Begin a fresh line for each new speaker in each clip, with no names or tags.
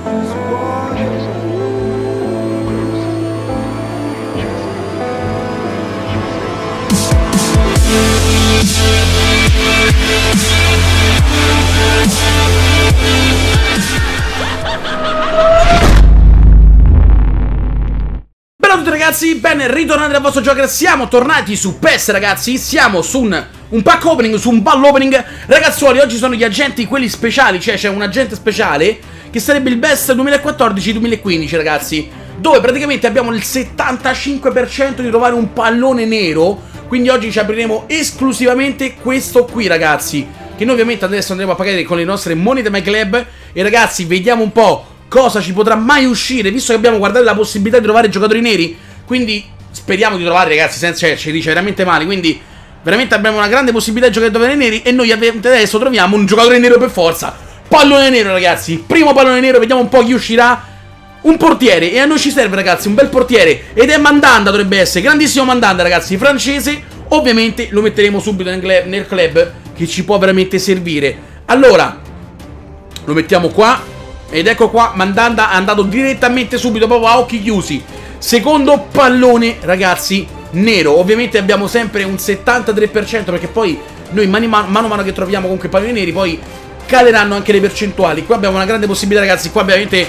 Ragazzi, ben ritornati dal vostro gioco. Siamo tornati su PES, ragazzi. Siamo su un pack opening, su un ball opening. Ragazzuoli, oggi sono gli agenti, quelli speciali. Cioè c'è un agente speciale che sarebbe il BES 2014-2015, ragazzi, dove praticamente abbiamo il 75% di trovare un pallone nero. Quindi oggi ci apriremo esclusivamente questo qui, ragazzi, che noi ovviamente adesso andremo a pagare con le nostre monete MyClub. E ragazzi, vediamo un po' cosa ci potrà mai uscire, visto che abbiamo guardato la possibilità di trovare giocatori neri. Quindi speriamo di trovare, ragazzi, senza ci dice veramente male. Quindi veramente abbiamo una grande possibilità di giocatori neri. E noi adesso troviamo un giocatore nero per forza. Pallone nero, ragazzi. Primo pallone nero, vediamo un po' chi uscirà. Un portiere, e a noi ci serve, ragazzi, un bel portiere. Ed è Mandanda, dovrebbe essere, grandissimo Mandanda, ragazzi, francese. Ovviamente lo metteremo subito nel club, che ci può veramente servire. Allora, lo mettiamo qua. Ed ecco qua, Mandanda è andato direttamente subito, proprio a occhi chiusi. Secondo pallone, ragazzi, nero. Ovviamente abbiamo sempre un 73%, perché poi noi mano che troviamo comunque palloni neri, poi caleranno anche le percentuali. Qua abbiamo una grande possibilità, ragazzi. Qua ovviamente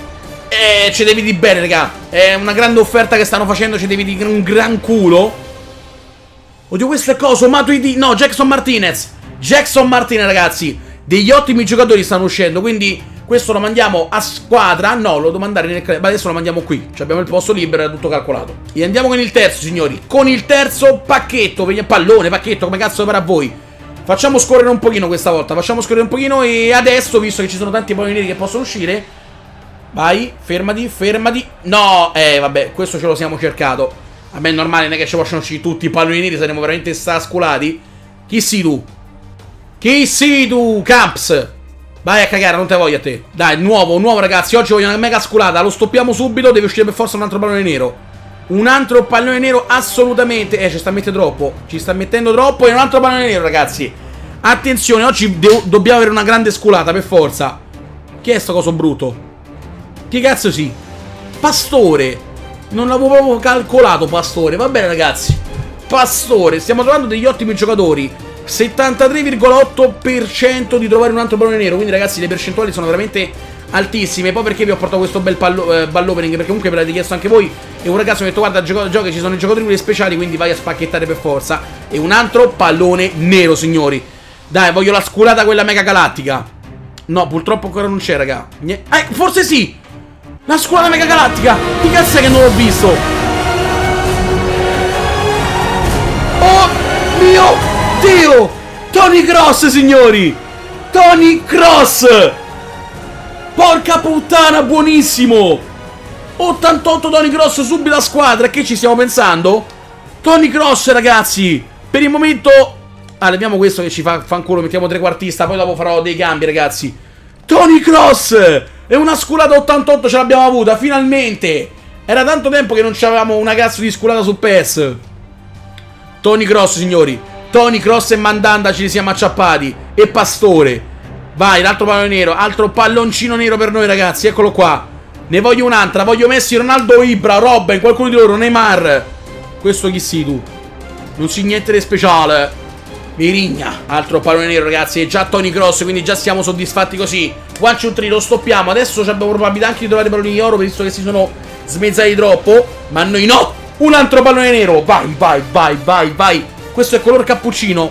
ci devi di bene, raga. È una grande offerta che stanno facendo, ci devi di un gran culo. Oddio, questo è coso, Matuidi. No, Jackson Martinez. Jackson Martinez, ragazzi. Degli ottimi giocatori stanno uscendo, quindi questo lo mandiamo a squadra. No, lo devo mandare nel club. Adesso lo mandiamo qui. Abbiamo il posto libero, è tutto calcolato. E andiamo con il terzo, signori. Con il terzo pacchetto. Pallone, pacchetto, come cazzo per a voi. Facciamo scorrere un pochino questa volta. Facciamo scorrere un pochino. E adesso, visto che ci sono tanti palloni neri che possono uscire, vai, fermati, fermati. No, vabbè, questo ce lo siamo cercato. Vabbè, è normale, non è che ci possono uscire tutti i palloni neri. Saremo veramente stasculati. Chi sei tu? Chi sei tu, Camps? Vai a cagare, non te voglio a te. Dai, nuovo, ragazzi. Oggi voglio una mega sculata. Lo stoppiamo subito. Deve uscire per forza un altro pallone nero. Un altro pallone nero, assolutamente. Ci sta mettendo troppo. Ci sta mettendo troppo. E un altro pallone nero, ragazzi. Attenzione, oggi dobbiamo avere una grande sculata, per forza. Chi è sto coso brutto? Che cazzo sì? Pastore. Non l'avevo proprio calcolato, Pastore. Va bene, ragazzi. Pastore. Stiamo trovando degli ottimi giocatori. 73,8% di trovare un altro pallone nero. Quindi, ragazzi, le percentuali sono veramente altissime. Poi perché vi ho portato questo bel ball opening? Perché comunque ve l'avete chiesto anche voi. E un ragazzo mi ha detto: guarda, gioca, ci sono i giocatori speciali, quindi vai a spacchettare per forza. E un altro pallone nero, signori. Dai, voglio la sculata, quella mega galattica. No, purtroppo ancora non c'è, raga. Forse sì. La sculata mega galattica. Che cazzo è che non l'ho visto? Oh mio Dio! Toni Kroos, signori! Toni Kroos! Porca puttana, buonissimo! 88 Toni Kroos subito a squadra. Che ci stiamo pensando? Toni Kroos, ragazzi! Per il momento... leviamo questo che ci fa fanculo, mettiamo trequartista, poi dopo farò dei cambi, ragazzi. Toni Kroos! E una sculata 88 ce l'abbiamo avuta, finalmente! Era tanto tempo che non avevamo una cazzo di sculata su PES. Toni Kroos, signori. Toni Kroos e Mandanda ce li siamo acciappati. E Pastore. Vai, l'altro pallone nero. Altro palloncino nero per noi, ragazzi. Eccolo qua. Ne voglio un'altra. Voglio Messi, Ronaldo, Ibra, Robben, qualcuno di loro, Neymar. Questo chi sei tu? Non si niente di speciale. Mirigna. Altro pallone nero, ragazzi. E già Toni Kroos, quindi già siamo soddisfatti così. 1, 2, 3, lo stoppiamo. Adesso abbiamo probabilità anche di trovare palloni di oro, visto che si sono smezzati troppo. Ma noi no. Un altro pallone nero. Vai, vai, vai, vai, vai. Questo è color cappuccino.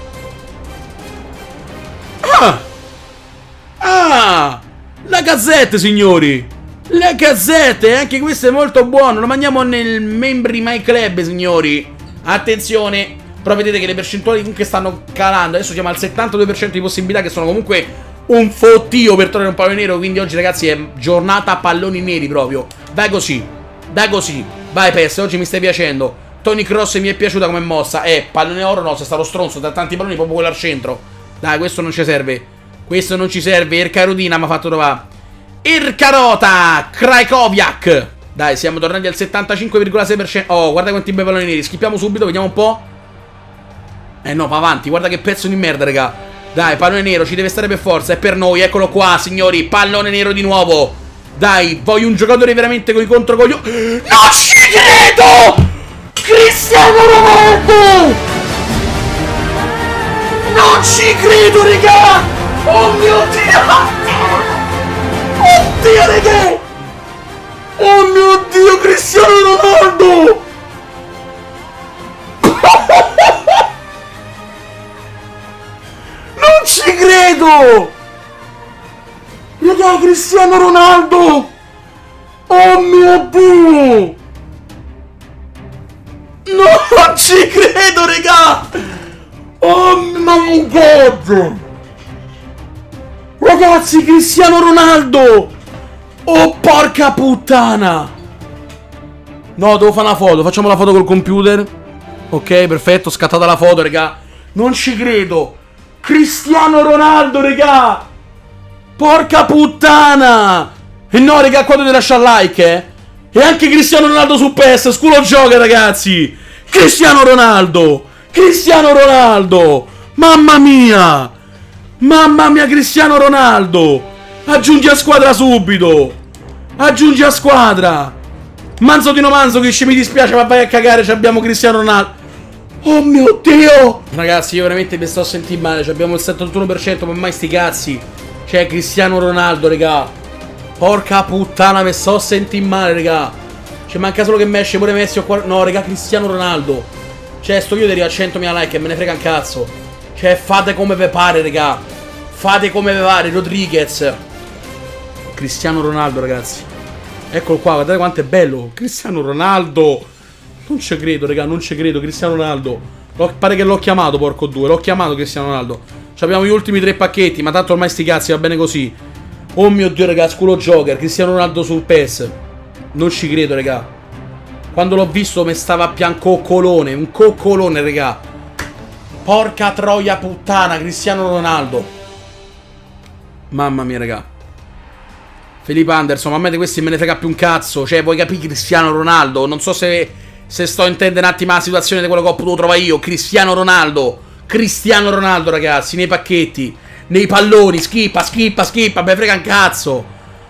La Gazzetta, signori. La Gazzetta. E anche questo è molto buono. Lo mandiamo nel membri My Club, signori. Attenzione. Però vedete che le percentuali comunque stanno calando. Adesso siamo al 72% di possibilità, che sono comunque un fottio per trovare un pallone nero. Quindi oggi, ragazzi, è giornata a palloni neri proprio. Vai così. Dai così. Vai, PES, oggi mi stai piacendo. Toni Kroos mi è piaciuta come mossa. Pallone oro no, sei stato stronzo da tanti palloni, proprio quello al centro. Dai, questo non ci serve. Questo non ci serve. Ercarudina mi ha fatto trovare. Ercarota Krajkowiak. Dai, siamo tornati al 75,6%. Oh, guarda quanti bei palloni neri. Schippiamo subito, vediamo un po'. No, va avanti, guarda che pezzo di merda, raga. Dai, pallone nero, ci deve stare per forza, è per noi, eccolo qua, signori. Pallone nero di nuovo. Dai, voglio un giocatore veramente con i controcoglioni. Non ci credo! Cristiano Ronaldo! Non ci credo, raga! Oh mio Dio! Oddio, raga! Oh mio Dio, Cristiano Ronaldo! Non ci credo! Raga, Cristiano Ronaldo! Oh mio Dio! Non ci credo, raga! Oh my god! Ragazzi, Cristiano Ronaldo! Oh porca puttana! No, devo fare una foto. Facciamo la foto col computer. Ok, perfetto, scattata la foto, raga. Non ci credo. Cristiano Ronaldo, raga. Porca puttana. E no, raga, qua dovete lasciare like, E anche Cristiano Ronaldo su PES. Sculo gioca, ragazzi. Cristiano Ronaldo. Cristiano Ronaldo. Mamma mia. Mamma mia, Cristiano Ronaldo. Aggiungi a squadra subito. Aggiungi a squadra. Manzo di no manzo, che mi dispiace, ma vai a cagare, abbiamo Cristiano Ronaldo. Oh mio Dio. Ragazzi, io veramente mi sto a sentire male. Abbiamo il 71%, ma mai sti cazzi. C'è Cristiano Ronaldo, raga. Porca puttana, mi sto a sentire male, raga. Ci manca solo che mi esce pure Messi o qua. No, raga, Cristiano Ronaldo. Cioè, sto video arriva a 100.000 like e me ne frega un cazzo. Cioè, fate come vi pare, raga. Fate come vi pare, Rodriguez. Cristiano Ronaldo, ragazzi. Eccolo qua, guardate quanto è bello. Cristiano Ronaldo. Non ci credo, raga, non ci credo. Cristiano Ronaldo. Pare che l'ho chiamato, porco due. L'ho chiamato Cristiano Ronaldo. Abbiamo gli ultimi 3 pacchetti, ma tanto ormai sti cazzi, va bene così. Oh mio Dio, raga, culo Joker. Cristiano Ronaldo sul PES. Non ci credo, raga. Quando l'ho visto mi stava a piancoccolone. Un coccolone, raga. Porca troia puttana, Cristiano Ronaldo. Mamma mia, raga. Felipe Anderson, ma a me di questi me ne frega più un cazzo. Cioè, vuoi capire Cristiano Ronaldo? Non so se sto a intendere un attimo la situazione di quello che ho potuto trovare io. Cristiano Ronaldo. Cristiano Ronaldo, ragazzi, nei pacchetti, nei palloni, schippa, me frega un cazzo.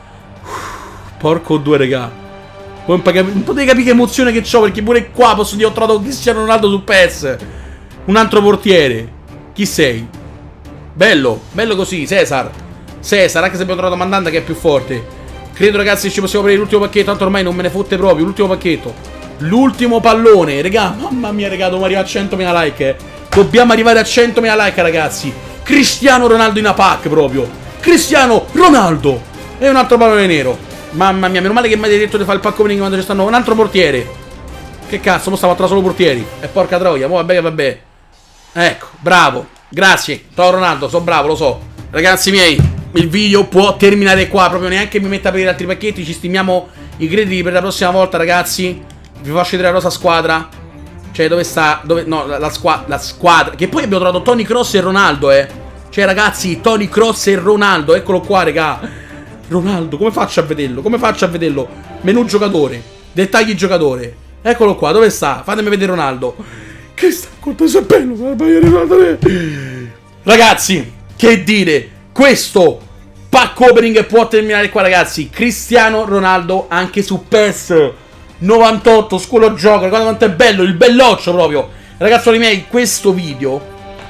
Porco due, raga. Non potete capire che emozione che ho, perché pure qua posso dire ho trovato Cristiano Ronaldo su PES. Un altro portiere. Chi sei? Bello, bello così, Cesar, anche se abbiamo trovato Mandanda che è più forte. Credo, ragazzi, che ci possiamo prendere l'ultimo pacchetto, tanto ormai non me ne fotte proprio. L'ultimo pacchetto, l'ultimo pallone, raga. Mamma mia, raga, dobbiamo arrivare a 100.000 like, Dobbiamo arrivare a 100.000 like, ragazzi. Cristiano Ronaldo in a pack proprio. Cristiano Ronaldo. E un altro pallone nero. Mamma mia, meno male che mi avete detto di fare il pack opening quando ci stanno un altro portiere. Che cazzo, mo stavo a solo portieri. E porca troia, mo vabbè che vabbè. Ecco, bravo. Grazie, ciao Ronaldo, so bravo, lo so. Ragazzi miei, il video può terminare qua. Proprio neanche mi metto a aprire altri pacchetti. Ci stimiamo i crediti per la prossima volta, ragazzi. Vi faccio vedere la rosa squadra. Cioè, dove sta? Dove? No, la squadra. Che poi abbiamo trovato Toni Kroos e Ronaldo, Cioè, ragazzi, Toni Kroos e Ronaldo. Eccolo qua, raga. Ronaldo, come faccio a vederlo? Come faccio a vederlo? Menu giocatore. Dettagli giocatore. Eccolo qua, dove sta? Fatemi vedere Ronaldo. Che sta? Quanto è bello. Ragazzi, che dire? Questo pack opening può terminare qua, ragazzi. Cristiano Ronaldo anche su PES 98, scuolo gioco. Guarda quanto è bello, il belloccio proprio. Ragazzi miei, questo video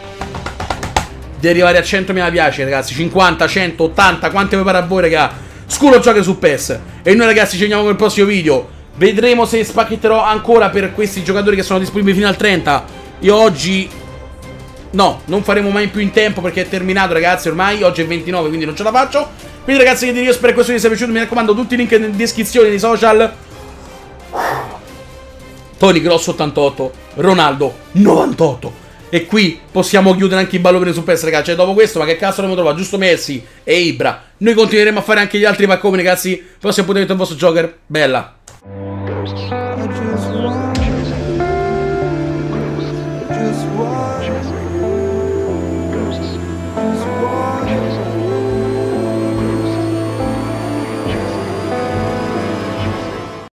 deve arrivare a 100.000 piace, ragazzi. 50, 100, 80, quante vi pare a voi, raga. Scuolo gioco su PES. E noi, ragazzi, ci vediamo con il prossimo video. Vedremo se spacchetterò ancora per questi giocatori che sono disponibili fino al 30. Io oggi no, non faremo mai più in tempo perché è terminato, ragazzi, ormai. Oggi è 29, quindi non ce la faccio. Quindi, ragazzi, che dire, io spero che questo video sia piaciuto. Mi raccomando, tutti i link nella descrizione dei social. Toni Kroos 88, Ronaldo 98. E qui possiamo chiudere anche i balloni su PES, ragazzi. Cioè, dopo questo, ma che cazzo dobbiamo trovare? Giusto Messi e Ibra. Noi continueremo a fare anche gli altri pacconi, ragazzi. Prossimo appuntamento del vostro Joker. Bella.